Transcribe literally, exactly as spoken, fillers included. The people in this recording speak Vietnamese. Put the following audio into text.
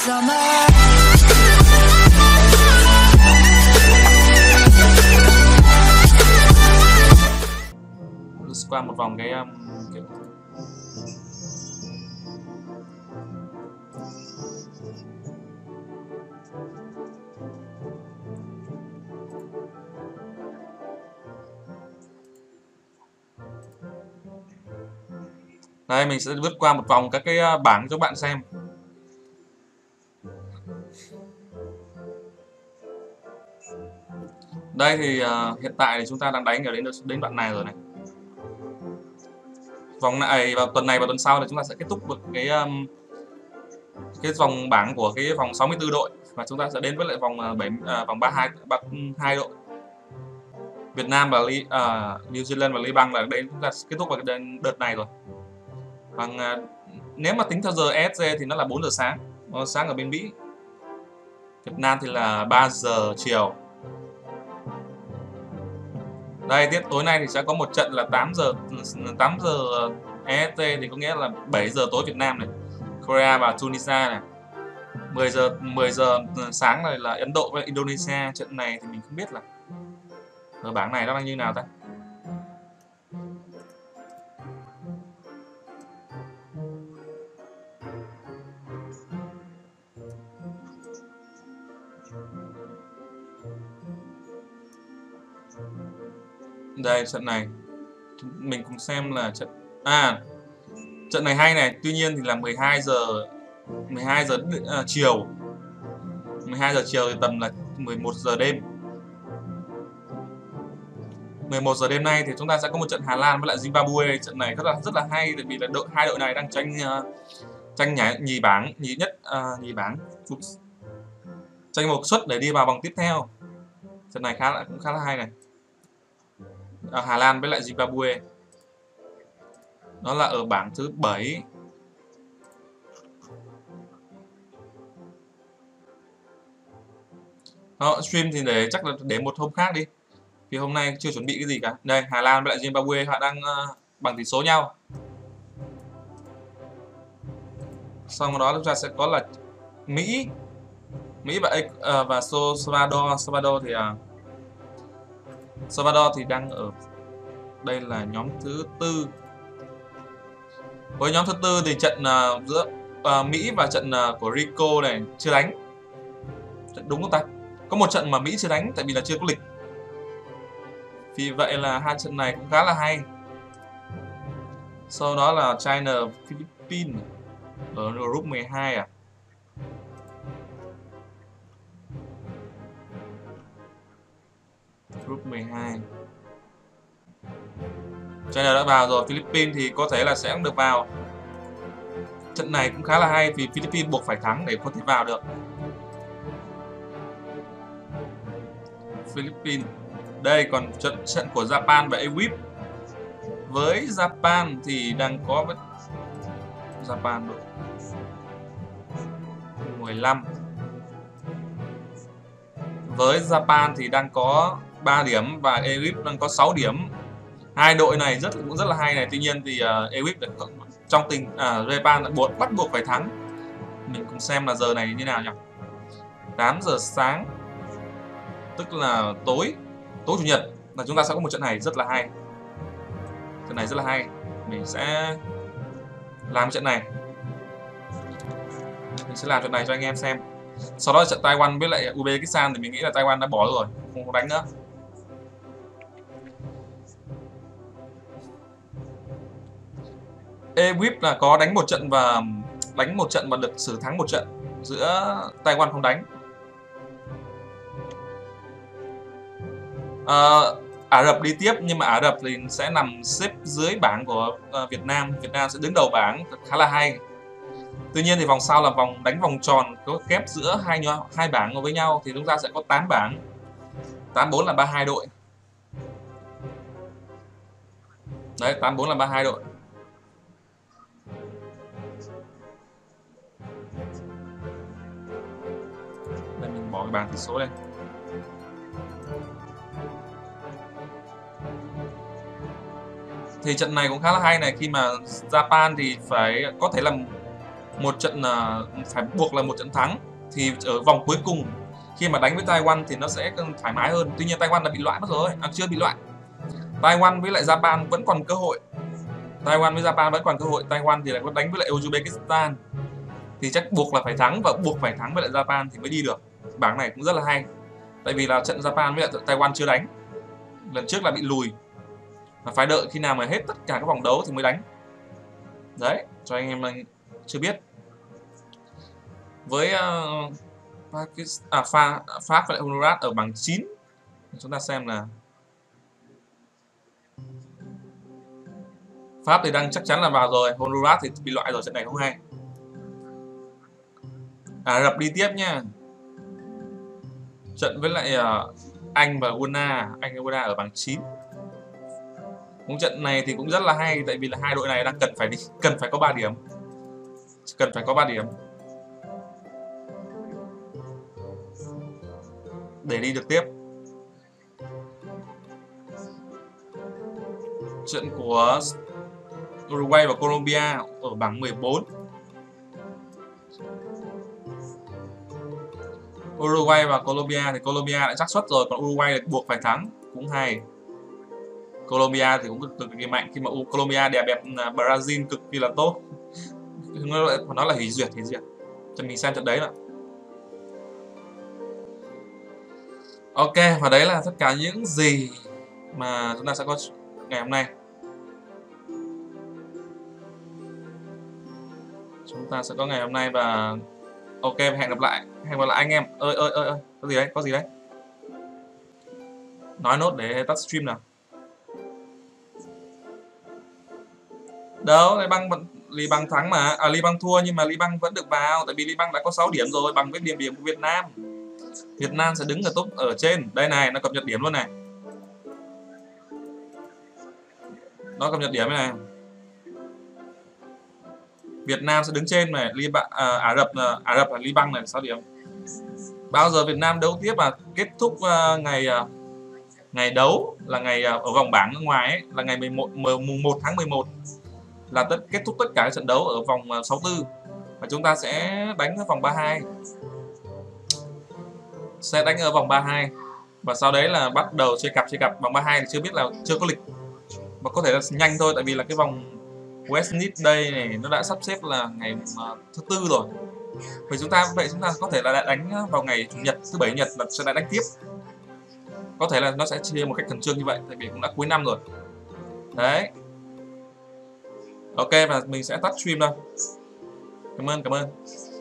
summer. Qua một vòng cái um, kiểu... Đây mình sẽ lướt qua một vòng các cái bảng cho bạn xem. Đây thì uh, hiện tại thì chúng ta đang đánh ở đến đến đoạn này rồi này. Vòng này vào tuần này và tuần sau thì chúng ta sẽ kết thúc được cái um, cái vòng bảng của cái vòng sáu mươi tư đội và chúng ta sẽ đến với lại vòng bảy uh, vòng ba mươi hai ba mươi hai đội. Việt Nam và Li, uh, New Zealand và Liban là đến chúng ta kết thúc vào cái đợt này rồi. Bằng uh, nếu mà tính theo giờ e ét giê thì nó là bốn giờ sáng, nó sáng ở bên Mỹ. Việt Nam thì là ba giờ chiều. Đây tiết tối nay thì sẽ có một trận là tám giờ tám giờ e ét tê thì có nghĩa là bảy giờ tối Việt Nam này, Korea và Tunisia này. mười giờ mười giờ sáng này là Ấn Độ với Indonesia. Trận này thì mình không biết là ở bảng này nó đang như nào ta. Đây trận này mình cùng xem là trận à trận này hay này, tuy nhiên thì là mười hai giờ mười hai giờ à, chiều mười hai giờ chiều thì tầm là mười một giờ đêm. mười một giờ đêm nay thì chúng ta sẽ có một trận Hà Lan với lại Zimbabwe. Trận này rất là rất là hay, tại vì là đội hai đội này đang tranh uh, tranh nhảy nhì bảng nhì nhất uh, nhì bảng tranh một suất để đi vào vòng tiếp theo. Trận này khá là cũng khá là hay này. À, Hà Lan với lại Zimbabwe, nó là ở bảng thứ bảy. Đó, stream thì để chắc là để một hôm khác đi, vì hôm nay chưa chuẩn bị cái gì cả. Đây Hà Lan với lại Zimbabwe họ đang uh, bằng tỷ số nhau. Sau đó chúng ta sẽ có là Mỹ Mỹ và uh, và Salvador. Salvador thì uh, Salvador thì đang ở đây là nhóm thứ tư. Với nhóm thứ tư thì trận uh, giữa uh, Mỹ và trận uh, của Rico này chưa đánh. Trận đúng không ta? Có một trận mà Mỹ chưa đánh tại vì là chưa có lịch. Vì vậy là hai trận này cũng khá là hay. Sau đó là China, Philippines ở group mười hai à. Group mười hai. China đã vào rồi, Philippines thì có thể là sẽ không được vào. Trận này cũng khá là hay vì Philippines buộc phải thắng để có thể vào được. Philippines. Đây còn trận trận của Japan và Egypt. Với Japan thì đang có với Japan đội mười lăm. Với Japan thì đang có ba điểm và Egypt đang có sáu điểm. Hai đội này rất cũng rất là hay này. Tuy nhiên thì uh, Egypt trong tình uh, Japan đã buộc bắt buộc phải thắng. Mình cùng xem là giờ này như nào nhỉ? tám giờ sáng, tức là tối tối chủ nhật là chúng ta sẽ có một trận này rất là hay. Trận này rất là hay. Mình sẽ làm trận này. Mình sẽ làm trận này cho anh em xem. Sau đó trận Taiwan với lại Uzbekistan thì mình nghĩ là Taiwan đã bỏ rồi, không có đánh nữa. Egypt là có đánh một trận và đánh một trận và được xử thắng một trận, giữa Taiwan không đánh. À, Ả Rập đi tiếp nhưng mà Ả Rập thì sẽ nằm xếp dưới bảng của uh, Việt Nam. Việt Nam sẽ đứng đầu bảng, khá là hay. Tuy nhiên thì vòng sau là vòng đánh vòng tròn có kép giữa hai nhóm, hai bảng với nhau thì chúng ta sẽ có tám bảng. tám bốn là ba mươi hai đội. Đấy, tám bốn là ba mươi hai đội. Đây mình bỏ cái bảng tỷ số đây. Thì trận này cũng khá là hay này, khi mà Japan thì phải có thể làm một trận uh, phải buộc là một trận thắng, thì ở vòng cuối cùng khi mà đánh với Taiwan thì nó sẽ thoải mái hơn. Tuy nhiên Taiwan đã bị loại mất rồi, à, chưa bị loại. Taiwan với lại Japan vẫn còn cơ hội. Taiwan với Japan vẫn còn cơ hội. Taiwan thì lại có đánh với lại Uzbekistan thì chắc buộc là phải thắng, và buộc phải thắng với lại Japan thì mới đi được. Bảng này cũng rất là hay. Tại vì là trận Japan với lại Taiwan chưa đánh. Lần trước là bị lùi. Và phải đợi khi nào mà hết tất cả các vòng đấu thì mới đánh. Đấy, cho anh em chưa biết. Với uh, à, Pháp, Pháp và lại Honduras ở bảng chín. Chúng ta xem là Pháp thì đang chắc chắn là vào rồi, Honduras thì bị loại rồi, trận này không hay. Ả Rập đi tiếp nha. Trận với lại uh, Anh và Ghana, Anh và Ghana ở bảng chín. Cũng trận này thì cũng rất là hay, tại vì là hai đội này đang cần phải đi, cần phải có ba điểm. Cần phải có ba điểm để đi được tiếp. Trận của Uruguay và Colombia ở bảng mười bốn. Uruguay và Colombia thì Colombia đã chắc suất rồi, còn Uruguay buộc phải thắng, cũng hay. Colombia thì cũng cực, cực kỳ mạnh, khi mà Colombia đè bẹp Brazil cực kỳ là tốt. Nó là hủy duyệt, hủy duyệt. Cho mình xem trận đấy nào. Ok, và đấy là tất cả những gì mà chúng ta sẽ có ngày hôm nay. Chúng ta sẽ có ngày hôm nay và ok, hẹn gặp lại. Hẹn gặp lại anh em. Ơi ơi ơi ơi, có gì đấy? Có gì đấy? Nói nốt để tắt stream nào. Đâu, Li Băng vẫn Li Băng thắng mà. À, Li Băng thua nhưng mà Li Băng vẫn được vào, tại vì Li Băng đã có sáu điểm rồi, bằng với điểm điểm của Việt Nam. Việt Nam sẽ đứng ở top ở trên. Đây này, nó cập nhật điểm luôn này. Nó cập nhật điểm này. Việt Nam sẽ đứng trên này, Li Băng, à, Ả Rập Ả Rập là Li Băng này sáu điểm. Bao giờ Việt Nam đấu tiếp mà kết thúc uh, ngày uh, ngày đấu là ngày uh, ở vòng bảng ở ngoài ấy, là ngày mười một mùng một tháng mười một, là tất kết thúc tất cả các trận đấu ở vòng uh, sáu mươi tư, và chúng ta sẽ đánh ở vòng ba mươi hai. Sẽ đánh ở vòng ba mươi hai và sau đấy là bắt đầu chơi cặp chơi cặp. Vòng ba mươi hai thì chưa biết là chưa có lịch, và có thể là nhanh thôi, tại vì là cái vòng Westnit đây này nó đã sắp xếp là ngày uh, thứ tư rồi. Vậy chúng ta vậy chúng ta có thể là đánh vào ngày chủ nhật, thứ bảy nhật là sẽ lại đánh tiếp. Có thể là nó sẽ chia một cách khẩn trương như vậy, tại vì cũng đã cuối năm rồi. Đấy. Ok, và mình sẽ tắt stream đâu. Cảm ơn, cảm ơn.